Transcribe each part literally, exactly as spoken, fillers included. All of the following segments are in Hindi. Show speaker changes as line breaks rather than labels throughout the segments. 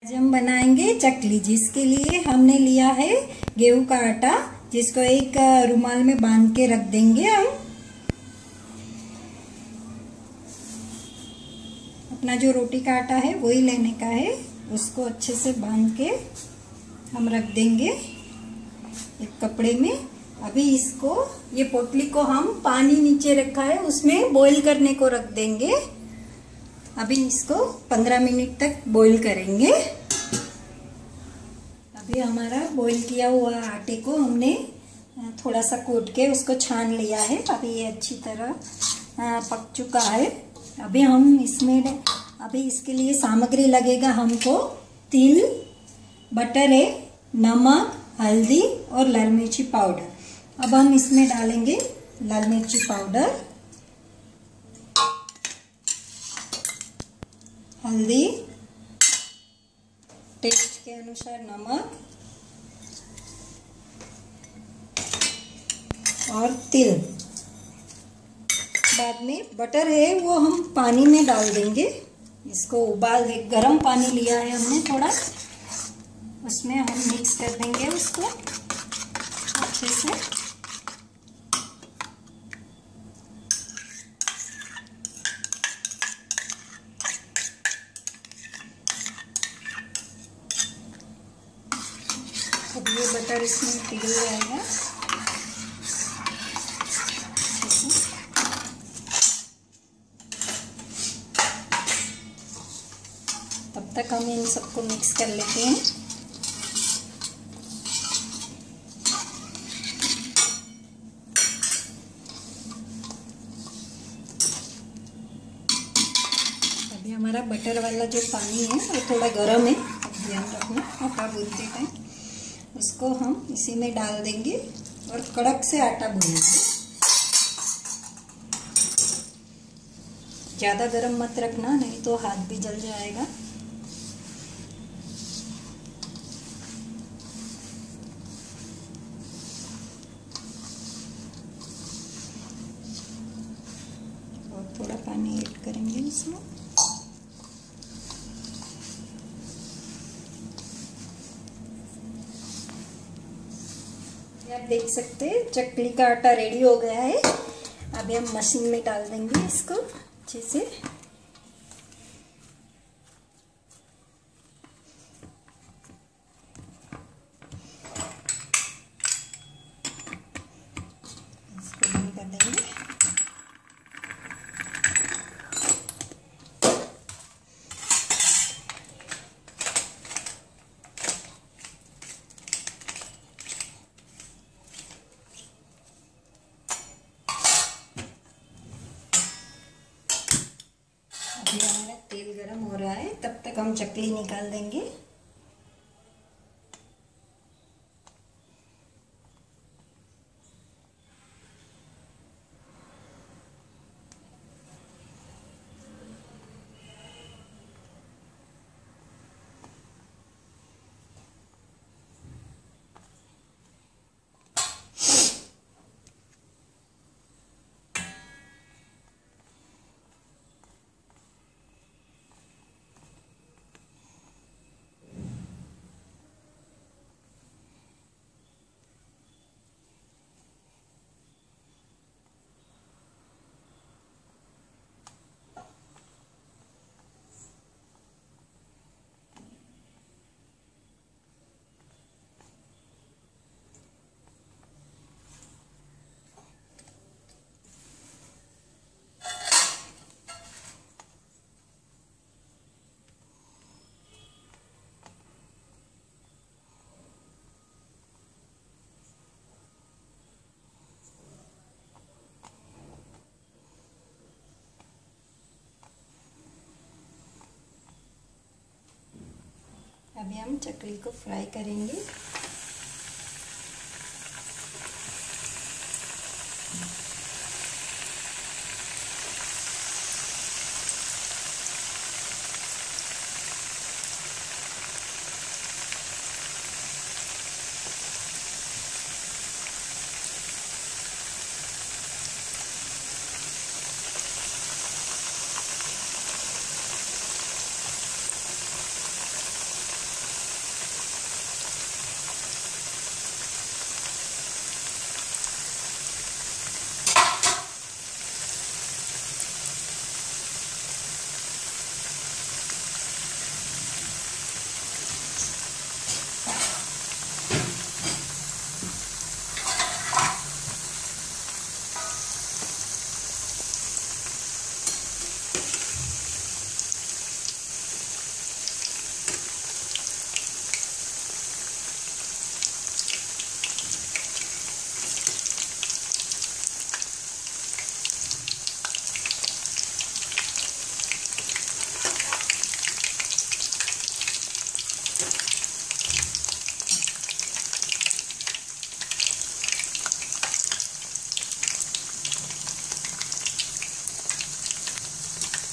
आज हम बनाएंगे चकली, जिसके लिए हमने लिया है गेहूं का आटा, जिसको एक रुमाल में बांध के रख देंगे। हम अपना जो रोटी का आटा है वही लेने का है, उसको अच्छे से बांध के हम रख देंगे एक कपड़े में। अभी इसको, ये पोटली को हम पानी नीचे रखा है उसमें बॉईल करने को रख देंगे। अभी इसको पंद्रह मिनट तक बॉईल करेंगे। अभी हमारा बॉईल किया हुआ आटे को हमने थोड़ा सा कूट के उसको छान लिया है। अभी ये अच्छी तरह पक चुका है। अभी हम इसमें, अभी इसके लिए सामग्री लगेगा हमको तिल, बटर है, नमक, हल्दी और लाल मिर्ची पाउडर। अब हम इसमें डालेंगे लाल मिर्ची पाउडर, हल्दी, टेस्ट के अनुसार नमक और तिल। बाद में बटर है वो हम पानी में डाल देंगे। इसको उबाल दे, गरम पानी लिया है हमने थोड़ा, उसमें हम मिक्स कर देंगे उसको अच्छे से। अब ये बटर इसमें पिघल जाएगा। तब तक हम इन सबको मिक्स कर लेते हैं। अभी हमारा बटर वाला जो पानी है वो थोड़ा गर्म है, ध्यान रखना आटा गूंथते टाइम। उसको हम इसी में डाल देंगे और कड़क से आटा गूंथेंगे। ज्यादा गरम मत रखना, नहीं तो हाथ भी जल जाएगा। और थोड़ा पानी ऐड करेंगे इसमें। आप देख सकते हैं चकली का आटा रेडी हो गया है। अभी हम मशीन में डाल देंगे इसको अच्छे से। इसको बंद कर देंगे। अभी हमारा तेल गरम हो रहा है, तब तक हम चकली निकाल देंगे। अभी हम चकली को फ्राई करेंगे।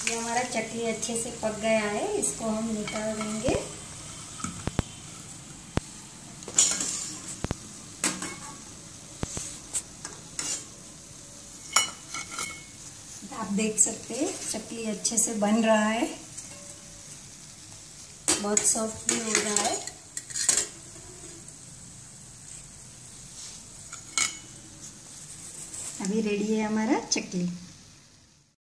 ये हमारा चकली अच्छे से पक गया है, इसको हम निकाल देंगे। आप देख सकते हैं चकली अच्छे से बन रहा है, बहुत सॉफ्ट भी हो रहा है। अभी रेडी है हमारा चकली।